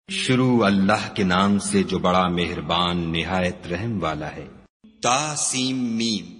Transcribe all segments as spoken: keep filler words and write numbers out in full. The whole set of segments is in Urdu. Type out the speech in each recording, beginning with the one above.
شروع اللہ کے نام سے جو بڑا مہربان نہایت رحم والا ہے۔ تا سیم میم،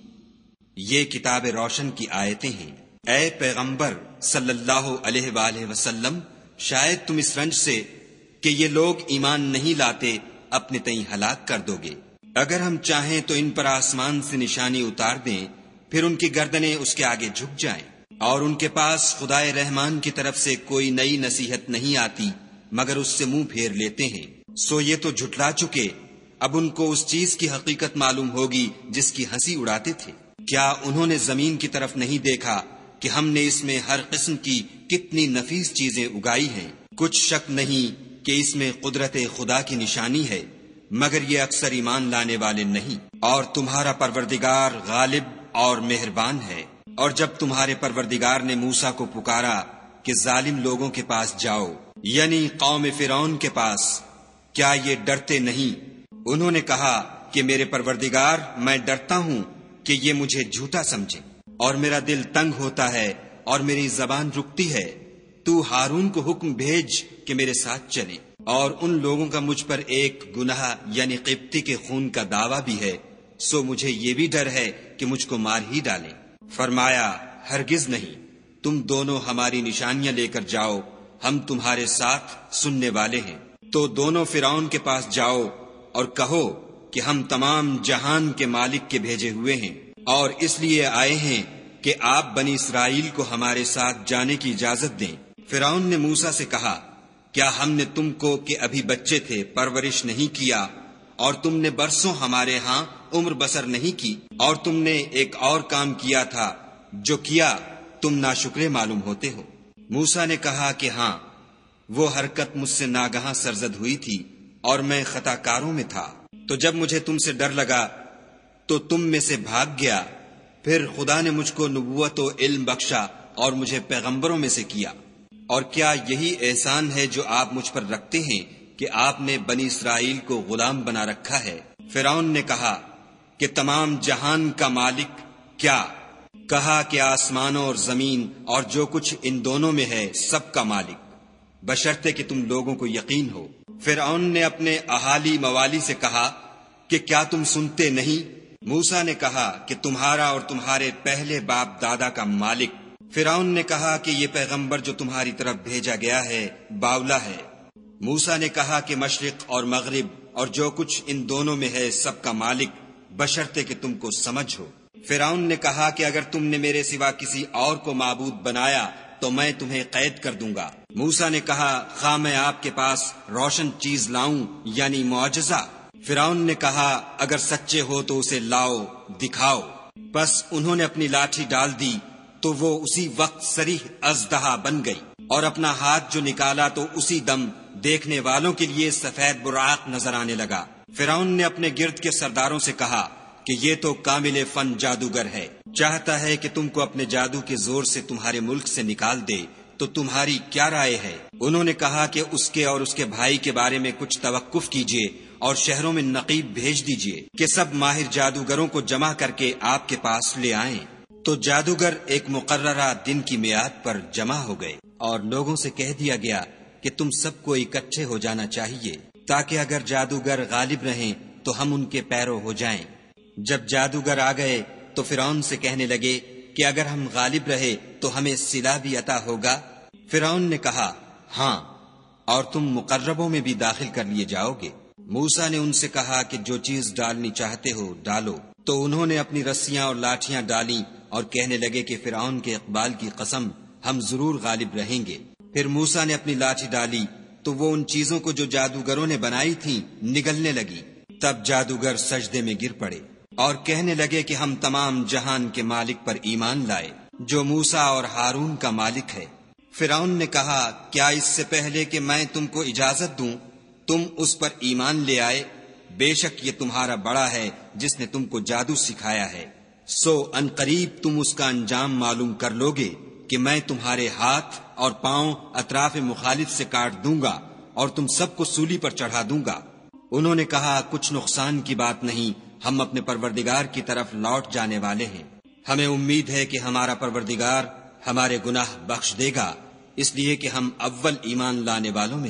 یہ کتاب روشن کی آیتیں ہیں۔ اے پیغمبر صلی اللہ علیہ وآلہ وسلم، شاید تم اس رنج سے کہ یہ لوگ ایمان نہیں لاتے اپنے تئیں ہلاک کر دو گے۔ اگر ہم چاہیں تو ان پر آسمان سے نشانی اتار دیں، پھر ان کی گردنیں اس کے آگے جھک جائیں، اور ان کے پاس خدائے رحمان کی طرف سے کوئی نئی نصیحت نہیں آتی مگر اس سے منہ پھیر لیتے ہیں۔ سو یہ تو جھٹلا چکے، اب ان کو اس چیز کی حقیقت معلوم ہوگی جس کی ہنسی اڑاتے تھے۔ کیا انہوں نے زمین کی طرف نہیں دیکھا کہ ہم نے اس میں ہر قسم کی کتنی نفیس چیزیں اگائی ہیں؟ کچھ شک نہیں کہ اس میں قدرت خدا کی نشانی ہے، مگر یہ اکثر ایمان لانے والے نہیں۔ اور تمہارا پروردگار غالب اور مہربان ہے۔ اور جب تمہارے پروردگار نے موسیٰ کو پکارا کہ ظالم لوگوں کے پاس جاؤ، یعنی قوم فرعون کے پاس، کیا یہ ڈرتے نہیں؟ انہوں نے کہا کہ میرے پروردگار، میں ڈرتا ہوں کہ یہ مجھے جھوٹا سمجھے، اور میرا دل تنگ ہوتا ہے اور میری زبان رکتی ہے۔ تو ہارون کو حکم بھیج کہ میرے ساتھ چلے، اور ان لوگوں کا مجھ پر ایک گناہ یعنی قبطی کے خون کا دعویٰ بھی ہے، سو مجھے یہ بھی ڈر ہے کہ مجھ کو مار ہی ڈالیں۔ فرمایا، ہرگز نہیں، تم دونوں ہماری نشانیاں لے کر جاؤ، ہم تمہارے ساتھ سننے والے ہیں۔ تو دونوں فرعون کے پاس جاؤ اور کہو کہ ہم تمام جہان کے مالک کے بھیجے ہوئے ہیں، اور اس لیے آئے ہیں کہ آپ بنی اسرائیل کو ہمارے ساتھ جانے کی اجازت دیں۔ فرعون نے موسیٰ سے کہا، کیا ہم نے تم کو کہ ابھی بچے تھے پرورش نہیں کیا، اور تم نے برسوں ہمارے ہاں عمر بسر نہیں کی، اور تم نے ایک اور کام کیا تھا جو کیا تم ناشکرے معلوم ہوتے ہو؟ موسیٰ نے کہا کہ ہاں، وہ حرکت مجھ سے ناگہاں سرزد ہوئی تھی اور میں خطا کاروں میں تھا۔ تو جب مجھے تم سے ڈر لگا تو تم میں سے بھاگ گیا، پھر خدا نے مجھ کو نبوت و علم بخشا اور مجھے پیغمبروں میں سے کیا۔ اور کیا یہی احسان ہے جو آپ مجھ پر رکھتے ہیں کہ آپ نے بنی اسرائیل کو غلام بنا رکھا ہے؟ فرعون نے کہا کہ تمام جہان کا مالک کیا؟ کہا کہ آسمانوں اور زمین اور جو کچھ ان دونوں میں ہے سب کا مالک، بشرطے کہ تم لوگوں کو یقین ہو۔ فرعون نے اپنے اہالی موالی سے کہا کہ کیا تم سنتے نہیں؟ موسیٰ نے کہا کہ تمہارا اور تمہارے پہلے باپ دادا کا مالک۔ فرعون نے کہا کہ یہ پیغمبر جو تمہاری طرف بھیجا گیا ہے باولا ہے۔ موسیٰ نے کہا کہ مشرق اور مغرب اور جو کچھ ان دونوں میں ہے سب کا مالک، بشرطے کہ تم کو سمجھ ہو۔ فرعون نے کہا کہ اگر تم نے میرے سوا کسی اور کو معبود بنایا تو میں تمہیں قید کر دوں گا۔ موسیٰ نے کہا، خواہ میں آپ کے پاس روشن چیز لاؤں یعنی معجزہ؟ فرعون نے کہا، اگر سچے ہو تو اسے لاؤ، دکھاؤ۔ بس انہوں نے اپنی لاٹھی ڈال دی تو وہ اسی وقت صریح اژدہا بن گئی، اور اپنا ہاتھ جو نکالا تو اسی دم دیکھنے والوں کے لیے سفید براق نظر آنے لگا۔ فرعون نے اپنے گرد کے سرداروں سے کہا کہ یہ تو کامل فن جادوگر ہے، چاہتا ہے کہ تم کو اپنے جادو کے زور سے تمہارے ملک سے نکال دے، تو تمہاری کیا رائے ہے؟ انہوں نے کہا کہ اس کے اور اس کے بھائی کے بارے میں کچھ توقف کیجیے اور شہروں میں نقیب بھیج دیجیے کہ سب ماہر جادوگروں کو جمع کر کے آپ کے پاس لے آئیں۔ تو جادوگر ایک مقررہ دن کی میعاد پر جمع ہو گئے، اور لوگوں سے کہہ دیا گیا کہ تم سب کو اکٹھے ہو جانا چاہیے، تاکہ اگر جادوگر غالب رہیں تو ہم ان کے پیرو ہو جائیں۔ جب جادوگر آ گئے تو فرعون سے کہنے لگے کہ اگر ہم غالب رہے تو ہمیں صلہ بھی عطا ہوگا؟ فرعون نے کہا، ہاں، اور تم مقربوں میں بھی داخل کر لیے جاؤ گے۔ موسیٰ نے ان سے کہا کہ جو چیز ڈالنی چاہتے ہو ڈالو۔ تو انہوں نے اپنی رسیاں اور لاٹھیاں ڈالیں اور کہنے لگے کہ فرعون کے اقبال کی قسم، ہم ضرور غالب رہیں گے۔ پھر موسیٰ نے اپنی لاٹھی ڈالی تو وہ ان چیزوں کو جو جادوگروں نے بنائی تھیں نگلنے لگی۔ تب جادوگر سجدے میں گر پڑے اور کہنے لگے کہ ہم تمام جہان کے مالک پر ایمان لائے جو موسیٰ اور ہارون کا مالک ہے۔ فرعون نے کہا، کیا اس سے پہلے کہ میں تم کو اجازت دوں تم اس پر ایمان لے آئے؟ بے شک یہ تمہارا بڑا ہے جس نے تم کو جادو سکھایا ہے، سو ان قریب تم اس کا انجام معلوم کر لوگے کہ میں تمہارے ہاتھ اور پاؤں اطراف مخالف سے کاٹ دوں گا اور تم سب کو سولی پر چڑھا دوں گا۔ انہوں نے کہا، کچھ نقصان کی بات نہیں، ہم اپنے پروردگار کی طرف لوٹ جانے والے ہیں، ہمیں امید ہے کہ ہمارا پروردگار ہمارے گناہ بخش دے گا، اس لیے کہ ہم اول ایمان لانے والوں میں ہیں۔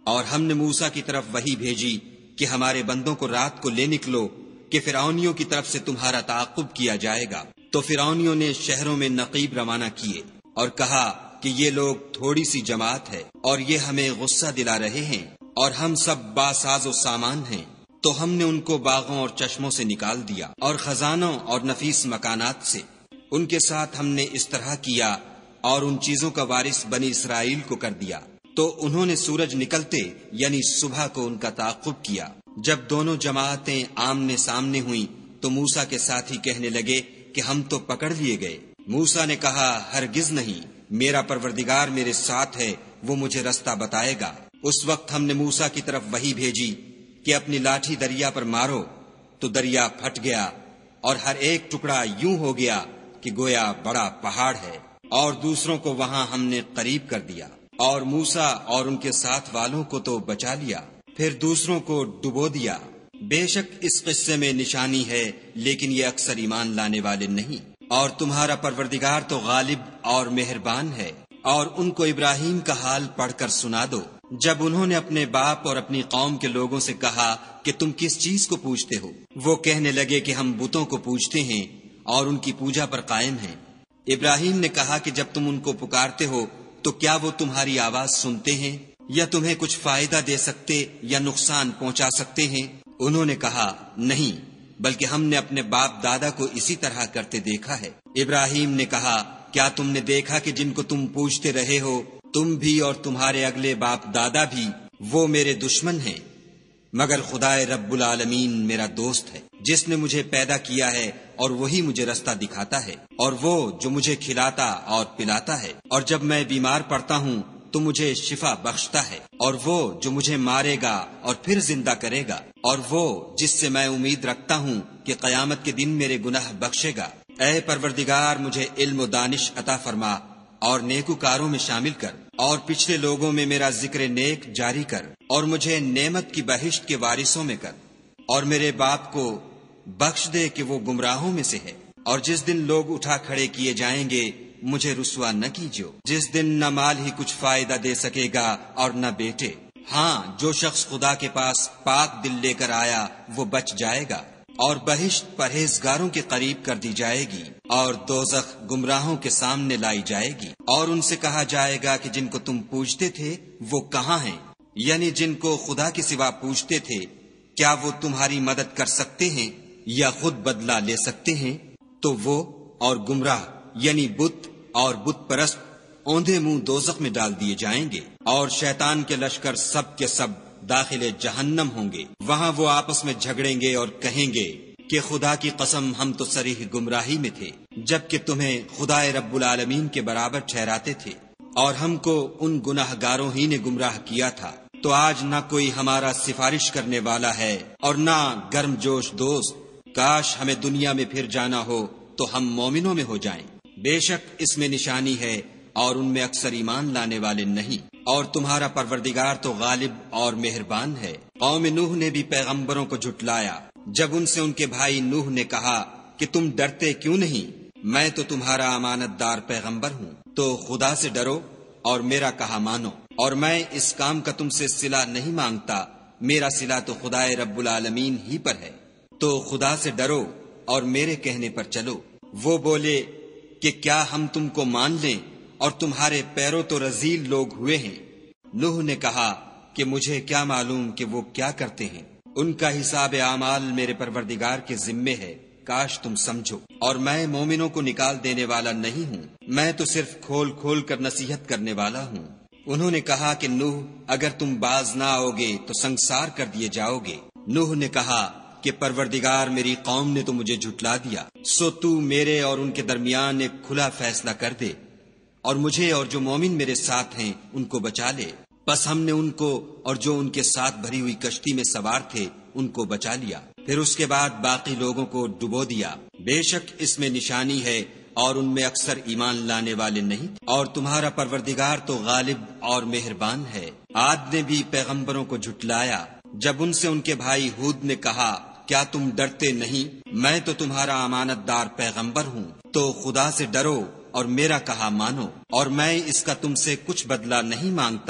اور ہم نے موسیٰ کی طرف وحی بھیجی کہ ہمارے بندوں کو رات کو لے نکلو کہ فرعونیوں کی طرف سے تمہارا تعاقب کیا جائے گا۔ تو فرعونیوں نے شہروں میں نقیب روانہ کیے اور کہا کہ یہ لوگ تھوڑی سی جماعت ہے اور یہ ہمیں غصہ دلا رہے ہیں اور ہم سب باساز و سامان ہیں۔ تو ہم نے ان کو باغوں اور چشموں سے نکال دیا اور خزانوں اور نفیس مکانات سے۔ ان کے ساتھ ہم نے اس طرح کیا اور ان چیزوں کا وارث بنی اسرائیل کو کر دیا۔ تو انہوں نے سورج نکلتے یعنی صبح کو ان کا تعاقب کیا۔ جب دونوں جماعتیں آمنے سامنے ہوئیں تو موسیٰ کے ساتھی کہنے لگے کہ ہم تو پکڑ لیے گئے۔ موسیٰ نے کہا ہرگز نہیں، میرا پروردگار میرے ساتھ ہے، وہ مجھے رستہ بتائے گا۔ اس وقت ہم نے موسیٰ کی طرف وحی بھیجی کہ اپنی لاٹھی دریا پر مارو، تو دریا پھٹ گیا اور ہر ایک ٹکڑا یوں ہو گیا کہ گویا بڑا پہاڑ ہے، اور دوسروں کو وہاں ہم نے قریب کر دیا، اور موسیٰ اور ان کے ساتھ والوں کو تو بچا لیا، پھر دوسروں کو ڈبو دیا۔ بے شک اس قصے میں نشانی ہے، لیکن یہ اکثر ایمان لانے والے نہیں۔ اور تمہارا پروردگار تو غالب اور مہربان ہے۔ اور ان کو ابراہیم کا حال پڑھ کر سنا دو، جب انہوں نے اپنے باپ اور اپنی قوم کے لوگوں سے کہا کہ تم کس چیز کو پوجتے ہو؟ وہ کہنے لگے کہ ہم بتوں کو پوجتے ہیں اور ان کی پوجا پر قائم ہیں۔ ابراہیم نے کہا کہ جب تم ان کو پکارتے ہو تو کیا وہ تمہاری آواز سنتے ہیں یا تمہیں کچھ فائدہ دے سکتے یا نقصان پہنچا سکتے ہیں؟ انہوں نے کہا نہیں، بلکہ ہم نے اپنے باپ دادا کو اسی طرح کرتے دیکھا ہے۔ ابراہیم نے کہا کیا تم نے دیکھا کہ جن کو تم پوجتے رہے ہو تم بھی اور تمہارے اگلے باپ دادا بھی، وہ میرے دشمن ہیں، مگر خدائے رب العالمین میرا دوست ہے، جس نے مجھے پیدا کیا ہے اور وہی مجھے رستہ دکھاتا ہے، اور وہ جو مجھے کھلاتا اور پلاتا ہے، اور جب میں بیمار پڑتا ہوں تو مجھے شفا بخشتا ہے، اور وہ جو مجھے مارے گا اور پھر زندہ کرے گا، اور وہ جس سے میں امید رکھتا ہوں کہ قیامت کے دن میرے گناہ بخشے گا۔ اے پروردگار مجھے علم و دانش عطا فرما اور نیکوکاروں میں شامل کر، اور پچھلے لوگوں میں میرا ذکر نیک جاری کر، اور مجھے نعمت کی بہشت کے وارثوں میں کر، اور میرے باپ کو بخش دے کہ وہ گمراہوں میں سے ہے، اور جس دن لوگ اٹھا کھڑے کیے جائیں گے مجھے رسوا نہ کیجو، جس دن نہ مال ہی کچھ فائدہ دے سکے گا اور نہ بیٹے۔ ہاں، جو شخص خدا کے پاس پاک دل لے کر آیا وہ بچ جائے گا، اور بہشت پرہیزگاروں کے قریب کر دی جائے گی، اور دوزخ گمراہوں کے سامنے لائی جائے گی، اور ان سے کہا جائے گا کہ جن کو تم پوجتے تھے وہ کہاں ہیں؟ یعنی جن کو خدا کے سوا پوجتے تھے، کیا وہ تمہاری مدد کر سکتے ہیں یا خود بدلہ لے سکتے ہیں؟ تو وہ اور گمراہ یعنی بت اور بت پرست اوندھے منہ دوزخ میں ڈال دیے جائیں گے، اور شیطان کے لشکر سب کے سب داخل جہنم ہوں گے۔ وہاں وہ آپس میں جھگڑیں گے اور کہیں گے کہ خدا کی قسم ہم تو صریح گمراہی میں تھے، جبکہ تمہیں خدائے رب العالمین کے برابر ٹھہراتے تھے، اور ہم کو ان گناہ گاروں ہی نے گمراہ کیا تھا۔ تو آج نہ کوئی ہمارا سفارش کرنے والا ہے اور نہ گرم جوش دوست۔ کاش ہمیں دنیا میں پھر جانا ہو تو ہم مومنوں میں ہو جائیں۔ بے شک اس میں نشانی ہے اور ان میں اکثر ایمان لانے والے نہیں۔ اور تمہارا پروردگار تو غالب اور مہربان ہے۔ قوم نوح نے بھی پیغمبروں کو جھٹلایا جب ان سے ان کے بھائی نوح نے کہا کہ تم ڈرتے کیوں نہیں، میں تو تمہارا امانت دار پیغمبر ہوں، تو خدا سے ڈرو اور میرا کہا مانو، اور میں اس کام کا تم سے صلہ نہیں مانگتا، میرا صلہ تو خدائے رب العالمین ہی پر ہے، تو خدا سے ڈرو اور میرے کہنے پر چلو۔ وہ بولے کہ کیا ہم تم کو مان لیں اور تمہارے پیروں تو رذیل لوگ ہوئے ہیں۔ نوح نے کہا کہ مجھے کیا معلوم کہ وہ کیا کرتے ہیں، ان کا حساب اعمال میرے پروردگار کے ذمے ہے، کاش تم سمجھو، اور میں مومنوں کو نکال دینے والا نہیں ہوں، میں تو صرف کھول کھول کر نصیحت کرنے والا ہوں۔ انہوں نے کہا کہ نوح اگر تم باز نہ آؤ گے تو سنگسار کر دیے جاؤ گے۔ نوح نے کہا کہ پروردگار میری قوم نے تو مجھے جھٹلا دیا، سو تو میرے اور ان کے درمیان ایک کھلا فیصلہ کر دے، اور مجھے اور جو مومن میرے ساتھ ہیں ان کو بچا لے۔ بس ہم نے ان کو اور جو ان کے ساتھ بھری ہوئی کشتی میں سوار تھے ان کو بچا لیا، پھر اس کے بعد باقی لوگوں کو ڈبو دیا۔ بے شک اس میں نشانی ہے اور ان میں اکثر ایمان لانے والے نہیں، اور تمہارا پروردگار تو غالب اور مہربان ہے۔ عاد نے بھی پیغمبروں کو جھٹلایا جب ان سے ان کے بھائی ہود نے کہا کیا تم ڈرتے نہیں، میں تو تمہارا امانت دار پیغمبر ہوں، تو خدا سے ڈرو اور میرا کہا مانو، اور میں اس کا تم سے کچھ بدلہ نہیں مانگتا،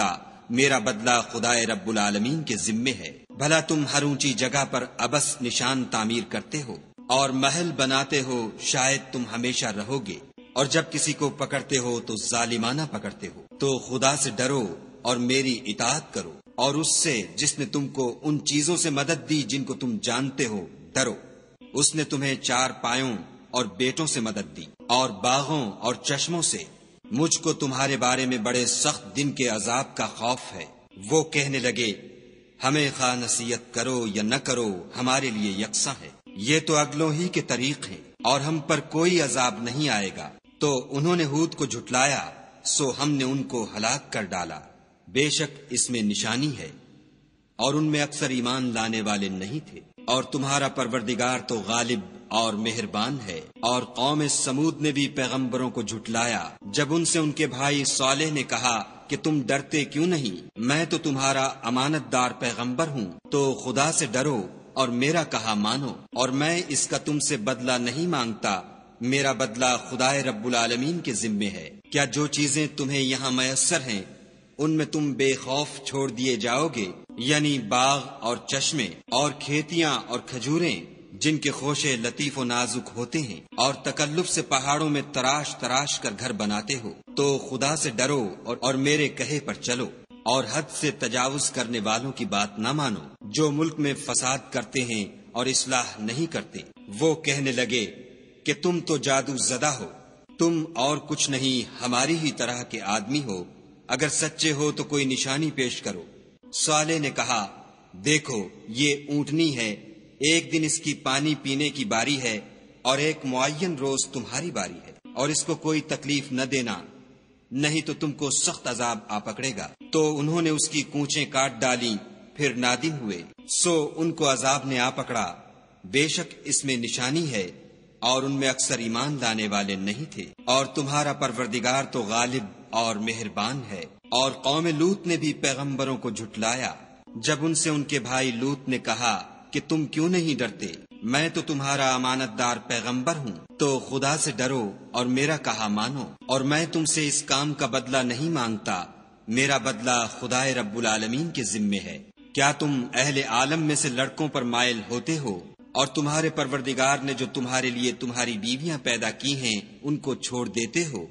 میرا بدلہ خدائے رب العالمین کے ذمے ہے۔ بھلا تم ہر اونچی جگہ پر ابس نشان تعمیر کرتے ہو اور محل بناتے ہو، شاید تم ہمیشہ رہو گے، اور جب کسی کو پکڑتے ہو تو ظالمانہ پکڑتے ہو۔ تو خدا سے ڈرو اور میری اطاعت کرو، اور اس سے جس نے تم کو ان چیزوں سے مدد دی جن کو تم جانتے ہو ڈرو۔ اس نے تمہیں چار پایوں اور بیٹوں سے مدد دی اور باغوں اور چشموں سے۔ مجھ کو تمہارے بارے میں بڑے سخت دن کے عذاب کا خوف ہے۔ وہ کہنے لگے ہمیں خواہ نصیحت کرو یا نہ کرو ہمارے لیے یکساں ہے، یہ تو اگلوں ہی کے طریق ہیں اور ہم پر کوئی عذاب نہیں آئے گا۔ تو انہوں نے ہود کو جھٹلایا، سو ہم نے ان کو ہلاک کر ڈالا۔ بے شک اس میں نشانی ہے، اور ان میں اکثر ایمان لانے والے نہیں تھے۔ اور تمہارا پروردگار تو غالب اور مہربان ہے۔ اور قوم سمود نے بھی پیغمبروں کو جھٹلایا جب ان سے ان کے بھائی صالح نے کہا کہ تم ڈرتے کیوں نہیں، میں تو تمہارا امانت دار پیغمبر ہوں، تو خدا سے ڈرو اور میرا کہا مانو، اور میں اس کا تم سے بدلہ نہیں مانگتا، میرا بدلہ خدائے رب العالمین کے ذمے ہے۔ کیا جو چیزیں تمہیں یہاں میسر ہیں ان میں تم بے خوف چھوڑ دیے جاؤ گے، یعنی باغ اور چشمے اور کھیتیاں اور کھجوریں جن کے خوشے لطیف و نازک ہوتے ہیں، اور تکلف سے پہاڑوں میں تراش تراش کر گھر بناتے ہو، تو خدا سے ڈرو اور, اور میرے کہے پر چلو، اور حد سے تجاوز کرنے والوں کی بات نہ مانو جو ملک میں فساد کرتے ہیں اور اصلاح نہیں کرتے۔ وہ کہنے لگے کہ تم تو جادو زدہ ہو، تم اور کچھ نہیں ہماری ہی طرح کے آدمی ہو، اگر سچے ہو تو کوئی نشانی پیش کرو۔ صالح نے کہا دیکھو یہ اونٹنی ہے، ایک دن اس کی پانی پینے کی باری ہے اور ایک معین روز تمہاری باری ہے، اور اس کو کوئی تکلیف نہ دینا، نہیں تو تم کو سخت عذاب آ پکڑے گا۔ تو انہوں نے اس کی کونچیں کاٹ ڈالی، پھر نادم ہوئے، سو ان کو عذاب نے آ پکڑا۔ بے شک اس میں نشانی ہے، اور ان میں اکثر ایمان لانے والے نہیں تھے۔ اور تمہارا پروردگار تو غالب اور مہربان ہے۔ اور قوم لوط نے بھی پیغمبروں کو جھٹلایا جب ان سے ان کے بھائی لوط نے کہا کہ تم کیوں نہیں ڈرتے، میں تو تمہارا امانت دار پیغمبر ہوں، تو خدا سے ڈرو اور میرا کہا مانو، اور میں تم سے اس کام کا بدلہ نہیں مانگتا، میرا بدلہ خدائے رب العالمین کے ذمے ہے۔ کیا تم اہل عالم میں سے لڑکوں پر مائل ہوتے ہو، اور تمہارے پروردگار نے جو تمہارے لیے تمہاری بیویاں پیدا کی ہیں ان کو چھوڑ دیتے ہو؟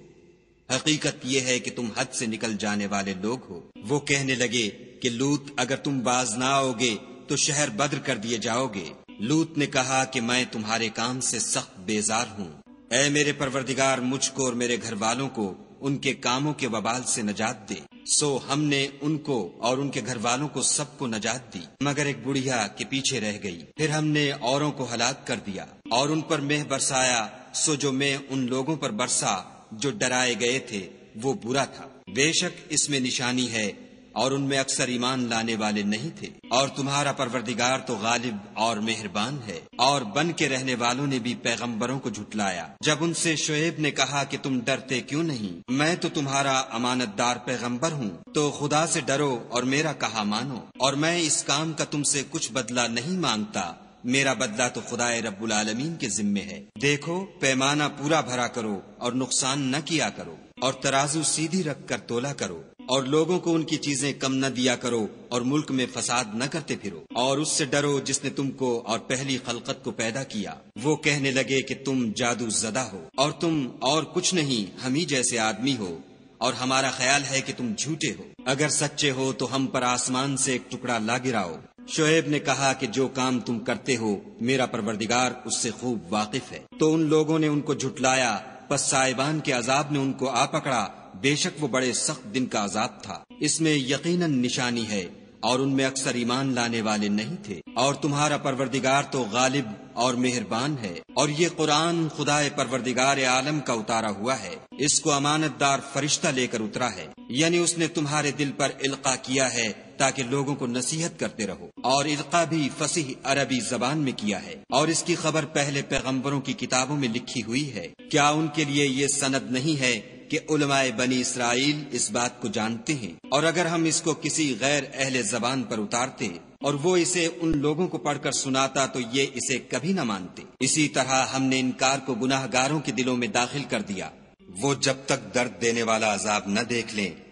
حقیقت یہ ہے کہ تم حد سے نکل جانے والے لوگ ہو۔ وہ کہنے لگے کہ لوط اگر تم باز نہ آؤ گے تو شہر بدر کر دیے جاؤ گے۔ لوط نے کہا کہ میں تمہارے کام سے سخت بیزار ہوں، اے میرے پروردگار مجھ کو اور میرے گھر والوں کو ان کے کاموں کے وبال سے نجات دے۔ سو ہم نے ان کو اور ان کے گھر والوں کو سب کو نجات دی، مگر ایک بڑھیا کے پیچھے رہ گئی۔ پھر ہم نے اوروں کو ہلاک کر دیا اور ان پر مہ برسایا، سو جو مہ ان لوگوں پر برسا جو ڈرائے گئے تھے وہ برا تھا۔ بے شک اس میں نشانی ہے، اور ان میں اکثر ایمان لانے والے نہیں تھے۔ اور تمہارا پروردگار تو غالب اور مہربان ہے۔ اور بن کے رہنے والوں نے بھی پیغمبروں کو جھٹلایا جب ان سے شعیب نے کہا کہ تم ڈرتے کیوں نہیں، میں تو تمہارا امانت دار پیغمبر ہوں، تو خدا سے ڈرو اور میرا کہا مانو، اور میں اس کام کا تم سے کچھ بدلہ نہیں مانگتا، میرا بدلہ تو خدائے رب العالمین کے ذمے ہے۔ دیکھو پیمانہ پورا بھرا کرو اور نقصان نہ کیا کرو، اور ترازو سیدھی رکھ کر تولا کرو، اور لوگوں کو ان کی چیزیں کم نہ دیا کرو، اور ملک میں فساد نہ کرتے پھرو، اور اس سے ڈرو جس نے تم کو اور پہلی خلقت کو پیدا کیا۔ وہ کہنے لگے کہ تم جادو زدہ ہو، اور تم اور کچھ نہیں ہم ہی جیسے آدمی ہو، اور ہمارا خیال ہے کہ تم جھوٹے ہو، اگر سچے ہو تو ہم پر آسمان سے ایک ٹکڑا لا گراؤ۔ شعیب نے کہا کہ جو کام تم کرتے ہو میرا پروردگار اس سے خوب واقف ہے۔ تو ان لوگوں نے ان کو جھٹلایا، پس صاحبان کے عذاب نے ان کو آ پکڑا، بے شک وہ بڑے سخت دن کا عذاب تھا۔ اس میں یقیناً نشانی ہے، اور ان میں اکثر ایمان لانے والے نہیں تھے۔ اور تمہارا پروردگار تو غالب اور مہربان ہے۔ اور یہ قرآن خدائے پروردگار عالم کا اتارا ہوا ہے، اس کو امانت دار فرشتہ لے کر اترا ہے، یعنی اس نے تمہارے دل پر القاء کیا ہے تاکہ لوگوں کو نصیحت کرتے رہو، اور القاء بھی فصیح عربی زبان میں کیا ہے، اور اس کی خبر پہلے پیغمبروں کی کتابوں میں لکھی ہوئی ہے۔ کیا ان کے لیے یہ سند نہیں ہے کہ علماء بنی اسرائیل اس بات کو جانتے ہیں، اور اگر ہم اس کو کسی غیر اہل زبان پر اتارتے اور وہ اسے ان لوگوں کو پڑھ کر سناتا تو یہ اسے کبھی نہ مانتے۔ اسی طرح ہم نے انکار کو گناہ گاروں کے دلوں میں داخل کر دیا، وہ جب تک درد دینے والا عذاب نہ دیکھ لیں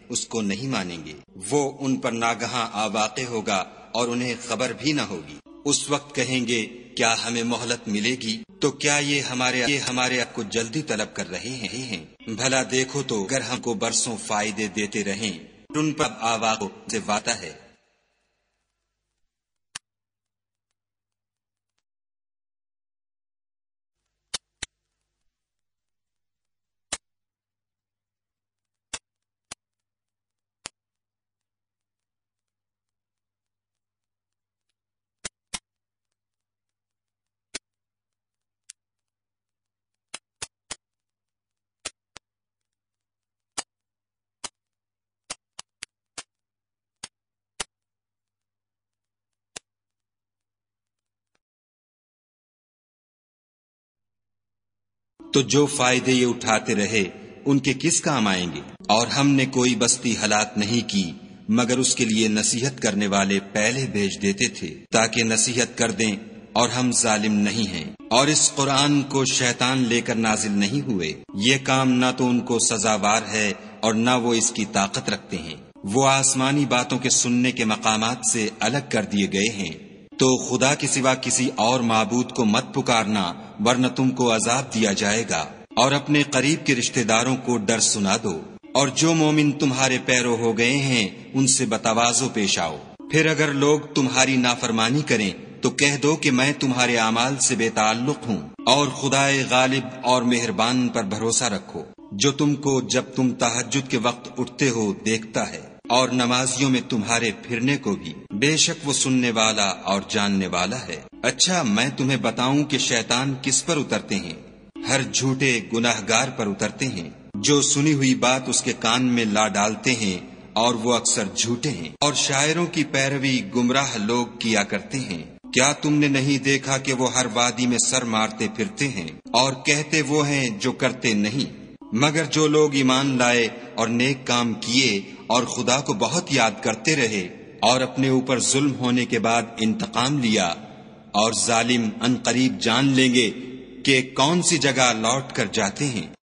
اس کو نہیں مانیں گے۔ وہ ان پر ناگہاں آ واقع ہوگا اور انہیں خبر بھی نہ ہوگی۔ اس وقت کہیں گے کیا ہمیں مہلت ملے گی؟ تو کیا یہ ہمارے یہ ہمارے آپ کو جلدی طلب کر رہے ہیں؟ بھلا دیکھو تو اگر ہم کو برسوں فائدے دیتے رہیں ان پر آواز سے وعدہ ہے۔ تو جو فائدے یہ اٹھاتے رہے ان کے کس کام آئیں گے؟ اور ہم نے کوئی بستی ہلاک نہیں کی مگر اس کے لیے نصیحت کرنے والے پہلے بھیج دیتے تھے تاکہ نصیحت کر دیں، اور ہم ظالم نہیں ہیں۔ اور اس قرآن کو شیطان لے کر نازل نہیں ہوئے، یہ کام نہ تو ان کو سزاوار ہے اور نہ وہ اس کی طاقت رکھتے ہیں۔ وہ آسمانی باتوں کے سننے کے مقامات سے الگ کر دیے گئے ہیں۔ تو خدا کے سوا کسی اور معبود کو مت پکارنا ورنہ تم کو عذاب دیا جائے گا، اور اپنے قریب کے رشتہ داروں کو ڈر سنا دو، اور جو مومن تمہارے پیرو ہو گئے ہیں ان سے بتواضع پیش آؤ۔ پھر اگر لوگ تمہاری نافرمانی کریں تو کہہ دو کہ میں تمہارے اعمال سے بے تعلق ہوں، اور خدائے غالب اور مہربان پر بھروسہ رکھو جو تم کو جب تم تہجد کے وقت اٹھتے ہو دیکھتا ہے، اور نمازیوں میں تمہارے پھرنے کو بھی، بے شک وہ سننے والا اور جاننے والا ہے۔ اچھا میں تمہیں بتاؤں کہ شیطان کس پر اترتے ہیں؟ ہر جھوٹے گناہگار پر اترتے ہیں جو سنی ہوئی بات اس کے کان میں لا ڈالتے ہیں، اور وہ اکثر جھوٹے ہیں، اور شاعروں کی پیروی گمراہ لوگ کیا کرتے ہیں۔ کیا تم نے نہیں دیکھا کہ وہ ہر وادی میں سر مارتے پھرتے ہیں اور کہتے وہ ہیں جو کرتے نہیں؟ مگر جو لوگ ایمان لائے اور نیک کام کیے اور خدا کو بہت یاد کرتے رہے اور اپنے اوپر ظلم ہونے کے بعد انتقام لیا، اور ظالم ان قریب جان لیں گے کہ کون سی جگہ لوٹ کر جاتے ہیں۔